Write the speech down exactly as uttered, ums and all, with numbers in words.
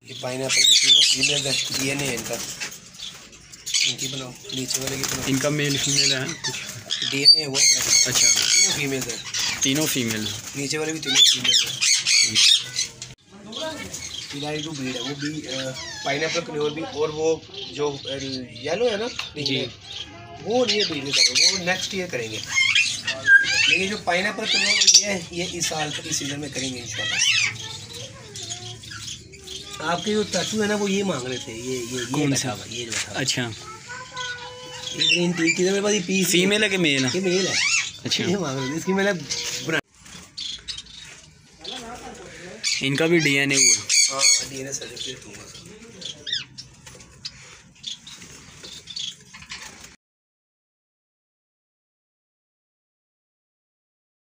ये पाइनएप्पल की तीनों फीमेल है, डीएनए है इनका। इनकी बनाओ, नीचे वाले की बनाओ। इनका मेल फीमेल है कुछ डीएनए है वो अपना। अच्छा, तीनों फीमेल है। तीनों फीमेल। नीचे वाले भी तीनों फीमेल है। पिलाई टू ब्रीड है वो भी, पाइनएप्पल क्लियोर भी। और वो जो येलो है ना जी, वो नहीं ब्रीड कर रहे, वो नेक्स्ट ईयर करेंगे। लेकिन जो पाइनएप्पल क्लियोर ये है ये इस साल इस सीजन में करेंगे इंशाल्लाह। आपके जो चाचू है ना वो ये मांग रहे थे, ये ये ये बैठा हुआ, ये जो बैठा हुआ। अच्छा, ये ग्रीन टी की मेरे पास ये पीस फीमेल है कि मेल है? ये मेल है। अच्छा, ये मांग रहे थे, इसकी मैंने बना। इनका भी डीएनए हुआ। हाँ, डीएनए सर्टिफिकेट दूंगा।